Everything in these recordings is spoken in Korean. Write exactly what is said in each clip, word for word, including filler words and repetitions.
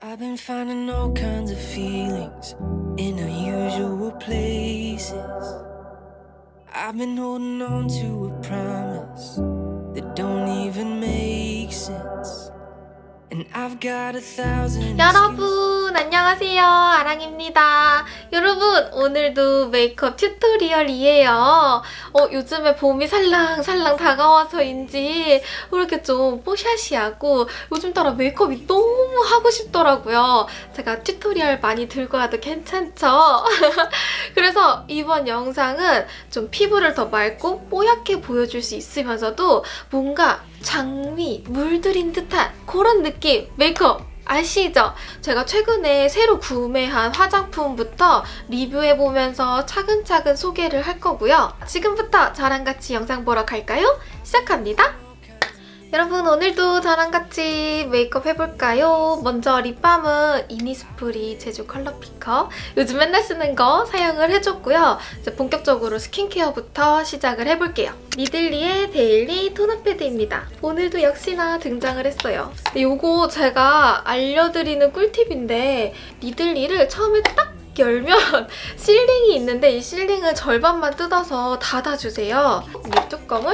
I've been finding all kinds of feelings in unusual places. I've been holding on to a promise that don't even make sense. And I've got a thousand 여러분 안녕하세요, 아랑입니다. 여러분 오늘도 메이크업 튜토리얼이에요. 어, 요즘에 봄이 살랑살랑 다가와서인지 왜 이렇게 좀 뽀샤시하고 요즘 따라 메이크업이 너무 하고 싶더라고요. 제가 튜토리얼 많이 들고 와도 괜찮죠? 그래서 이번 영상은 좀 피부를 더 맑고 뽀얗게 보여줄 수 있으면서도 뭔가 장미 물들인 듯한 그런 느낌 메이크업 아시죠? 제가 최근에 새로 구매한 화장품부터 리뷰해보면서 차근차근 소개를 할 거고요. 지금부터 저랑 같이 영상 보러 갈까요? 시작합니다. 여러분 오늘도 저랑 같이 메이크업 해볼까요? 먼저 립밤은 이니스프리 제주 컬러 픽업 요즘 맨날 쓰는 거 사용을 해줬고요. 이제 본격적으로 스킨케어부터 시작을 해볼게요. 니들리의 데일리 토너 패드입니다. 오늘도 역시나 등장을 했어요. 근데 요거 제가 알려드리는 꿀팁인데 니들리를 처음에 딱 열면 실링이 있는데 이 실링을 절반만 뜯어서 닫아주세요. 이 뚜껑을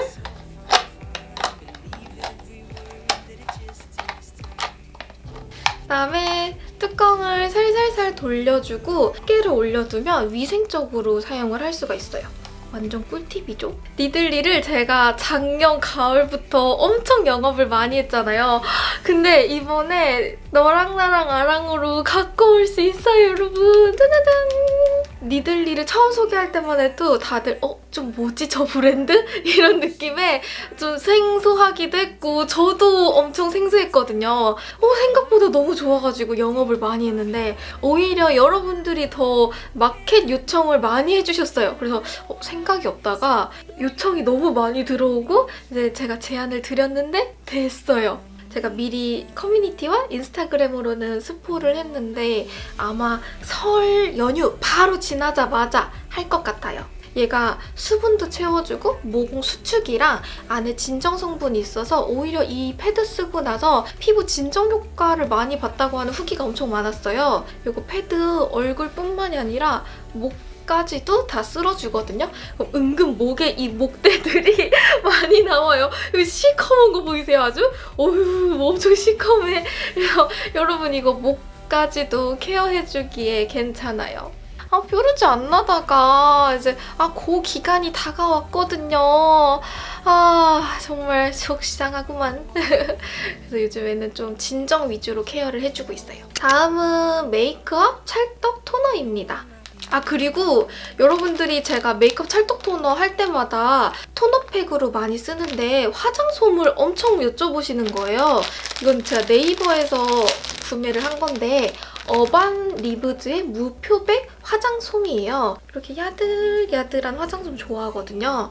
그다음에 뚜껑을 살살살 돌려주고 깨를 올려두면 위생적으로 사용을 할 수가 있어요. 완전 꿀팁이죠? 니들리를 제가 작년 가을부터 엄청 영업을 많이 했잖아요. 근데 이번에 너랑 나랑 아랑으로 갖고 올 수 있어요, 여러분. 짜자잔! 니들리를 처음 소개할 때만 해도 다들 어? 좀 뭐지 저 브랜드? 이런 느낌에 좀 생소하기도 했고 저도 엄청 생소했거든요. 어, 생각보다 너무 좋아가지고 영업을 많이 했는데 오히려 여러분들이 더 마켓 요청을 많이 해주셨어요. 그래서 어, 생각이 없다가 요청이 너무 많이 들어오고 이제 제가 제안을 드렸는데 됐어요. 제가 미리 커뮤니티와 인스타그램으로는 스포를 했는데 아마 설 연휴 바로 지나자마자 할 것 같아요. 얘가 수분도 채워주고 모공 수축이랑 안에 진정 성분이 있어서 오히려 이 패드 쓰고 나서 피부 진정 효과를 많이 봤다고 하는 후기가 엄청 많았어요. 이거 패드 얼굴뿐만이 아니라 목 까지도 다 쓸어주거든요. 그럼 은근 목에 이 목대들이 많이 나와요. 여기 시커먼 거 보이세요? 아주? 어휴 엄청 시커매. 여러분 이거 목까지도 케어해주기에 괜찮아요. 아, 뾰루지 안 나다가 이제 아, 그 기간이 다가왔거든요. 아, 정말 속상하구만. 그래서 요즘에는 좀 진정 위주로 케어를 해주고 있어요. 다음은 메이크업 찰떡 토너입니다. 아, 그리고 여러분들이 제가 메이크업 찰떡 토너 할 때마다 토너팩으로 많이 쓰는데 화장솜을 엄청 여쭤보시는 거예요. 이건 제가 네이버에서 구매를 한 건데 어반 리브즈의 무표백 화장솜이에요. 이렇게 야들야들한 화장솜 좋아하거든요.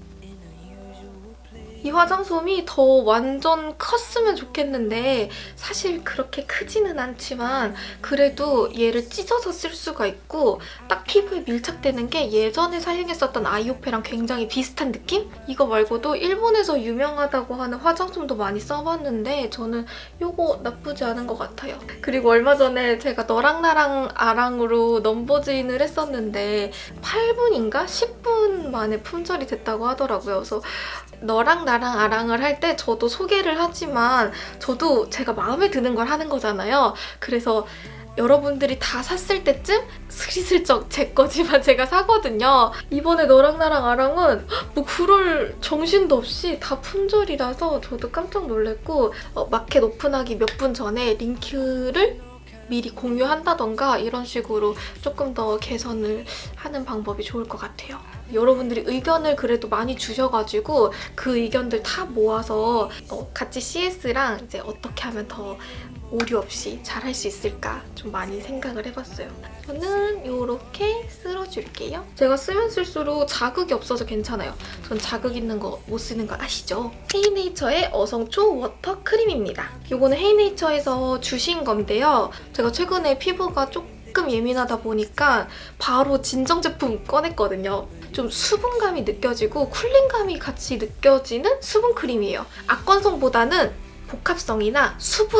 이 화장솜이 더 완전 컸으면 좋겠는데 사실 그렇게 크지는 않지만 그래도 얘를 찢어서 쓸 수가 있고 딱 피부에 밀착되는 게 예전에 사용했었던 아이오페랑 굉장히 비슷한 느낌? 이거 말고도 일본에서 유명하다고 하는 화장솜도 많이 써봤는데 저는 이거 나쁘지 않은 것 같아요. 그리고 얼마 전에 제가 너랑 나랑 아랑으로 넘버즈인을 했었는데 팔 분인가 십 분 만에 품절이 됐다고 하더라고요. 그래서 너랑 나랑 아랑을 할 때 저도 소개를 하지만 저도 제가 마음에 드는 걸 하는 거잖아요. 그래서 여러분들이 다 샀을 때쯤 스리슬쩍 제 거지만 제가 사거든요. 이번에 너랑 나랑 아랑은 뭐 그럴 정신도 없이 다 품절이라서 저도 깜짝 놀랐고 어, 마켓 오픈하기 몇 분 전에 링크를 미리 공유한다던가 이런 식으로 조금 더 개선을 하는 방법이 좋을 것 같아요. 여러분들이 의견을 그래도 많이 주셔가지고 그 의견들 다 모아서 어, 같이 씨에스랑 이제 어떻게 하면 더 오류 없이 잘 할 수 있을까 좀 많이 생각을 해봤어요. 저는 이렇게 쓸어줄게요. 제가 쓰면 쓸수록 자극이 없어서 괜찮아요. 전 자극 있는 거 못 쓰는 거 아시죠? 헤이네이처의 어성초 워터 크림입니다. 이거는 헤이네이처에서 주신 건데요. 제가 최근에 피부가 조금 예민하다 보니까 바로 진정 제품 꺼냈거든요. 좀 수분감이 느껴지고 쿨링감이 같이 느껴지는 수분 크림이에요. 악건성보다는 복합성이나 수부지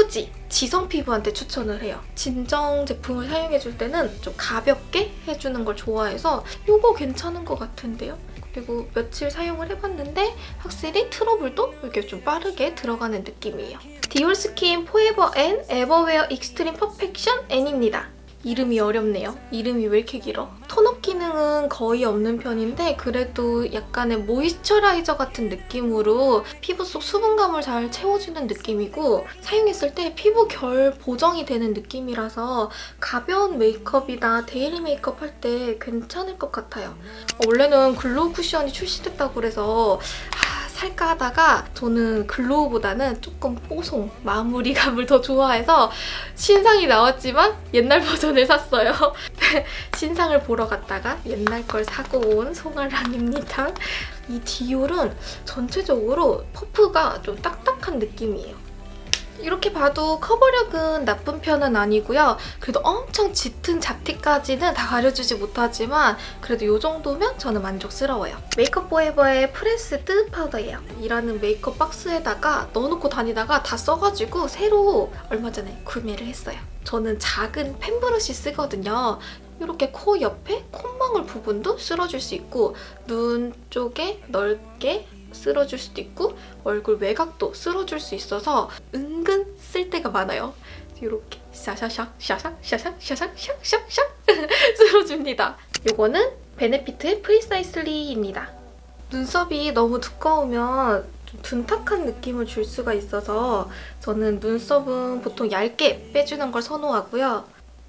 지성 피부한테 추천을 해요. 진정 제품을 사용해줄 때는 좀 가볍게 해주는 걸 좋아해서 이거 괜찮은 것 같은데요? 그리고 며칠 사용을 해봤는데 확실히 트러블도 이렇게 좀 빠르게 들어가는 느낌이에요. 디올스킨 포에버 앤 에버웨어 익스트림 퍼펙션 N입니다. 이름이 어렵네요. 이름이 왜 이렇게 길어? 톤업 기능은 거의 없는 편인데 그래도 약간의 모이스처라이저 같은 느낌으로 피부 속 수분감을 잘 채워주는 느낌이고 사용했을 때 피부 결 보정이 되는 느낌이라서 가벼운 메이크업이나 데일리 메이크업 할 때 괜찮을 것 같아요. 원래는 글로우 쿠션이 출시됐다고 그래서 하, 살까 하다가 저는 글로우보다는 조금 뽀송, 마무리감을 더 좋아해서 신상이 나왔지만 옛날 버전을 샀어요. 신상을 보러 갔다가 옛날 걸 사고 온 송아랑입니다. 이 디올은 전체적으로 퍼프가 좀 딱딱한 느낌이에요. 이렇게 봐도 커버력은 나쁜 편은 아니고요. 그래도 엄청 짙은 잡티까지는 다 가려주지 못하지만 그래도 이 정도면 저는 만족스러워요. 메이크업 포에버의 프레스드 파우더예요. 일하는 메이크업 박스에다가 넣어놓고 다니다가 다 써가지고 새로 얼마 전에 구매를 했어요. 저는 작은 펜 브러쉬 쓰거든요. 이렇게 코 옆에 콧망울 부분도 쓸어줄 수 있고 눈 쪽에 넓게 쓸어줄 수도 있고 얼굴 외곽도 쓸어줄 수 있어서 은근 쓸 때가 많아요. 이렇게 샤샤샥 샤샥 샤샥 샤샥 샥샥샥 쓸어줍니다. 이거는 베네피트의 프리사이슬리입니다. 눈썹이 너무 두꺼우면 좀 둔탁한 느낌을 줄 수가 있어서 저는 눈썹은 보통 얇게 빼주는 걸 선호하고요.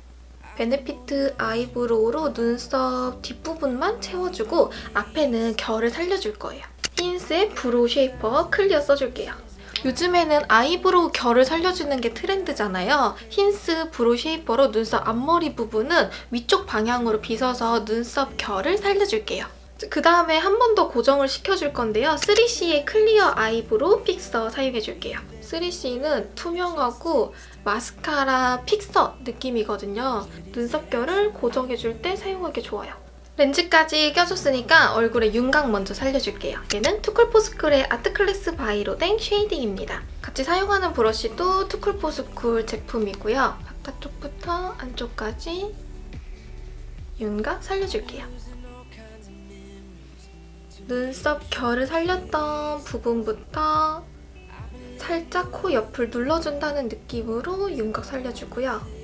베네피트 아이브로우로 눈썹 뒷부분만 채워주고 앞에는 결을 살려줄 거예요. 힌스의 브로우 쉐이퍼 클리어 써줄게요. 요즘에는 아이브로우 결을 살려주는 게 트렌드잖아요. 힌스 브로우 쉐이퍼로 눈썹 앞머리 부분은 위쪽 방향으로 빗어서 눈썹 결을 살려줄게요. 그 다음에 한 번 더 고정을 시켜줄 건데요. 쓰리씨의 클리어 아이브로우 픽서 사용해줄게요. 쓰리씨는 투명하고 마스카라 픽서 느낌이거든요. 눈썹 결을 고정해줄 때 사용하기 좋아요. 렌즈까지 껴줬으니까 얼굴에 윤곽 먼저 살려줄게요. 얘는 투쿨포스쿨의 아트클래스 바이로 된 쉐이딩입니다. 같이 사용하는 브러쉬도 투쿨포스쿨 제품이고요. 바깥쪽부터 안쪽까지 윤곽 살려줄게요. 눈썹 결을 살렸던 부분부터 살짝 코 옆을 눌러준다는 느낌으로 윤곽 살려주고요.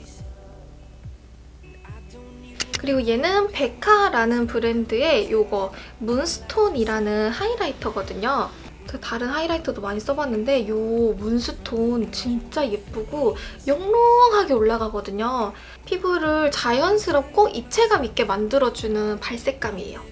그리고 얘는 베카라는 브랜드의 요거 문스톤이라는 하이라이터거든요. 다른 하이라이터도 많이 써봤는데 요 문스톤 진짜 예쁘고 영롱하게 올라가거든요. 피부를 자연스럽고 입체감 있게 만들어주는 발색감이에요.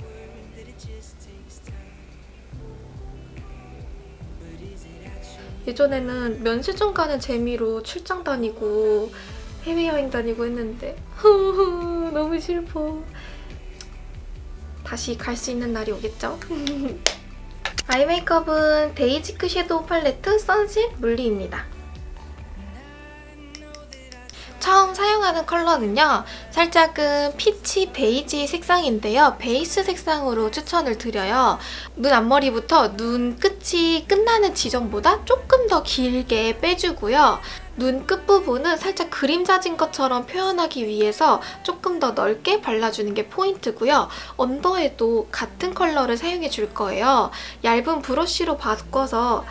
예전에는 면세점 가는 재미로 출장 다니고 해외여행 다니고 했는데 후후 너무 슬퍼. 다시 갈 수 있는 날이 오겠죠? 아이 메이크업은 데이지크 섀도우 팔레트 선실 물리입니다. 처음 사용하는 컬러는요. 살짝은 피치 베이지 색상인데요. 베이스 색상으로 추천을 드려요. 눈 앞머리부터 눈 끝이 끝나는 지점보다 조금 더 길게 빼주고요. 눈 끝부분은 살짝 그림자진 것처럼 표현하기 위해서 조금 더 넓게 발라주는 게 포인트고요. 언더에도 같은 컬러를 사용해 줄 거예요. 얇은 브러쉬로 바꿔서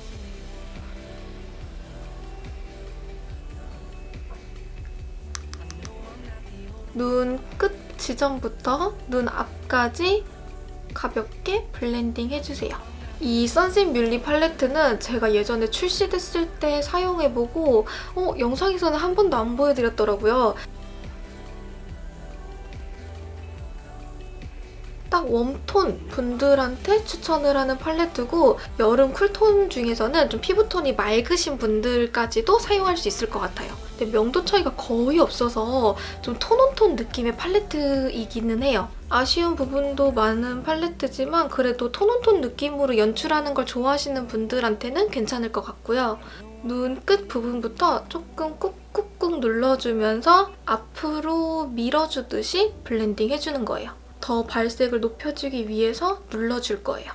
눈 끝 지점부터 눈 앞까지 가볍게 블렌딩 해주세요. 이 선신 뮬리 팔레트는 제가 예전에 출시됐을 때 사용해보고 어, 영상에서는 한 번도 안 보여드렸더라고요. 딱 웜톤 분들한테 추천을 하는 팔레트고 여름 쿨톤 중에서는 좀 피부톤이 맑으신 분들까지도 사용할 수 있을 것 같아요. 근데 명도 차이가 거의 없어서 좀 톤온톤 느낌의 팔레트이기는 해요. 아쉬운 부분도 많은 팔레트지만 그래도 톤온톤 느낌으로 연출하는 걸 좋아하시는 분들한테는 괜찮을 것 같고요. 눈 끝 부분부터 조금 꾹꾹꾹 눌러주면서 앞으로 밀어주듯이 블렌딩 해주는 거예요. 더 발색을 높여주기 위해서 눌러줄 거예요.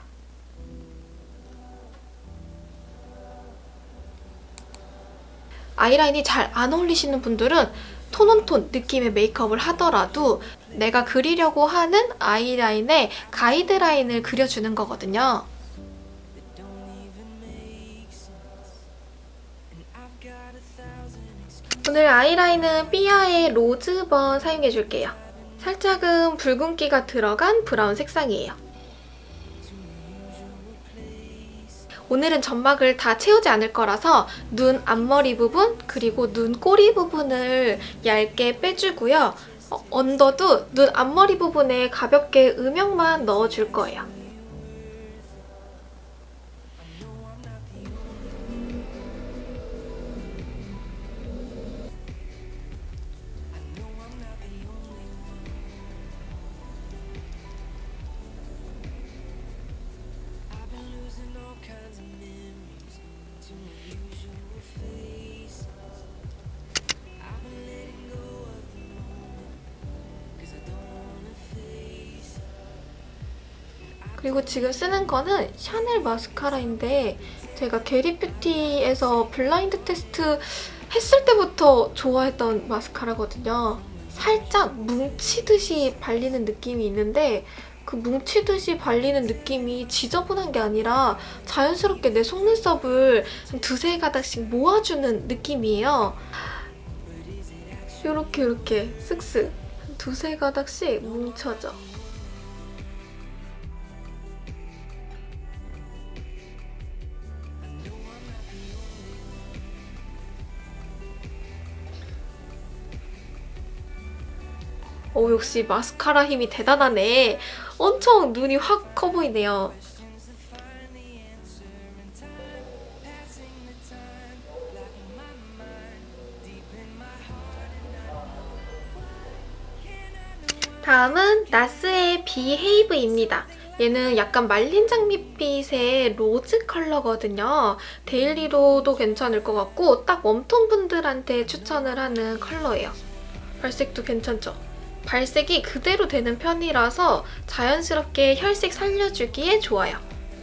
아이라인이 잘 안 어울리시는 분들은 톤온톤 느낌의 메이크업을 하더라도 내가 그리려고 하는 아이라인에 가이드라인을 그려주는 거거든요. 오늘 아이라인은 삐아의 로즈번 사용해줄게요. 살짝은 붉은기가 들어간 브라운 색상이에요. 오늘은 점막을 다 채우지 않을 거라서 눈 앞머리 부분 그리고 눈 꼬리 부분을 얇게 빼주고요. 어, 언더도 눈 앞머리 부분에 가볍게 음영만 넣어줄 거예요. 그리고 지금 쓰는 거는 샤넬 마스카라인데 제가 게리뷰티에서 블라인드 테스트 했을 때부터 좋아했던 마스카라거든요. 살짝 뭉치듯이 발리는 느낌이 있는데 그 뭉치듯이 발리는 느낌이 지저분한 게 아니라 자연스럽게 내 속눈썹을 두세 가닥씩 모아주는 느낌이에요. 요렇게 요렇게 쓱쓱 두세 가닥씩 뭉쳐져. 오, 역시 마스카라 힘이 대단하네. 엄청 눈이 확 커 보이네요. 다음은 나스의 비헤이브입니다. 얘는 약간 말린 장밋빛의 로즈 컬러거든요. 데일리로도 괜찮을 것 같고 딱 웜톤 분들한테 추천을 하는 컬러예요. 발색도 괜찮죠? 발색이 그대로 되는 편이라서 자연스럽게 혈색 살려주기에 좋아요.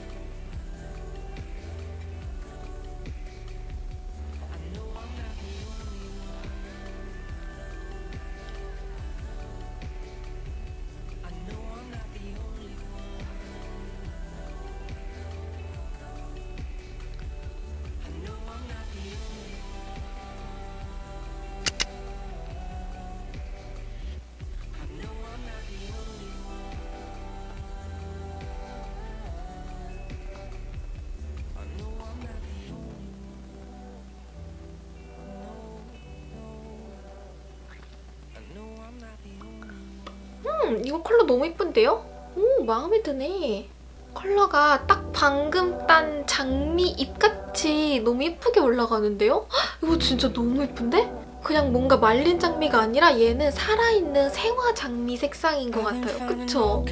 음, 이거 컬러 너무 예쁜데요? 오, 마음에 드네. 컬러가 딱 방금 딴 장미 잎같이 너무 예쁘게 올라가는데요? 헉, 이거 진짜 너무 예쁜데? 그냥 뭔가 말린 장미가 아니라 얘는 살아있는 생화 장미 색상인 것 같아요. 그쵸?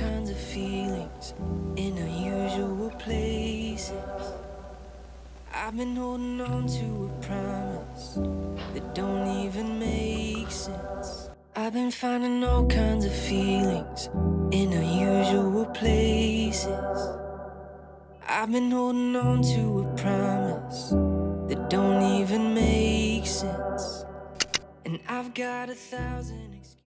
I've been holding on to a promise that don't even make sense. I've been finding all kinds of feelings in unusual places. I've been holding on to a promise that don't even make sense. And I've got a thousand excuses.